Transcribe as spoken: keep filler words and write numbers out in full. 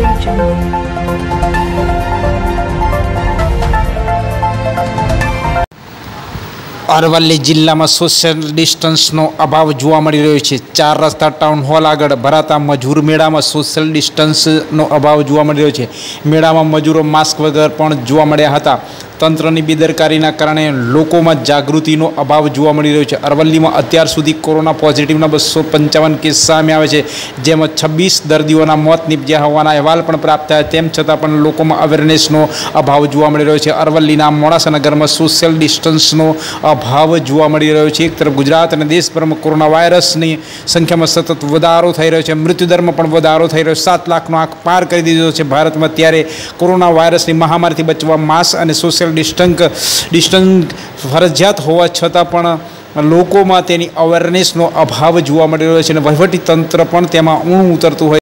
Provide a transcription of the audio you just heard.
અરવલ્લી જિલ્લામાં સોશિયલ ડિસ્ટન્સનો અભાવ જોવા મળી રહ્યો છે। ચાર રસ્તા ટાઉન હોલ આગળ ભરાતા મજૂર મેળામાં સોશિયલ ડિસ્ટન્સનો અભાવ જોવા મળી રહ્યો છે। મેળામાં મજૂરો માસ્ક વગર પણ જોવા મળ્યા હતા। તંત્રની બેદરકારીના કારણે લોકોમાં જાગૃતિનો અભાવ જોવા મળી રહ્યો છે। અરવલ્લીમાં અત્યાર સુધી કોરોના પોઝિટિવના બસો પંચાવન કેસ સામે આવે છે, જેમાં છવ્વીસ દર્દીઓના મોત નીપજ્યા હોવાના અહેવાલ પણ પ્રાપ્ત થયા। તેમ છતાં પણ લોકોમાં અવેરનેસનો અભાવ જોવા મળી રહ્યો છે। અરવલ્લીના મોડાસા નગરમાં સોશિયલ ડિસ્ટન્સનો અભાવ જોવા મળી રહ્યો છે। એક તરફ ગુજરાત અને દેશભરમાં કોરોના વાયરસની સંખ્યામાં સતત વધારો થઈ રહ્યો છે, મૃત્યુદરમાં પણ વધારો થઈ રહ્યો છે। સાત લાખનો આંક પાર કરી દીધો છે ભારતમાં। ત્યારે કોરોના વાયરસની મહામારીથી બચવા માસ્ક અને સોશિયલ ડિસ્ટન્સ ડિસ્ટન્સ ફરજિયાત હોવા છતાં પણ લોકોમાં તેની અવેરનેસનો અભાવ જોવા મળી રહ્યો છે અને વહીવટી તંત્ર પણ તેમાં ઊણું ઉતરતું હોય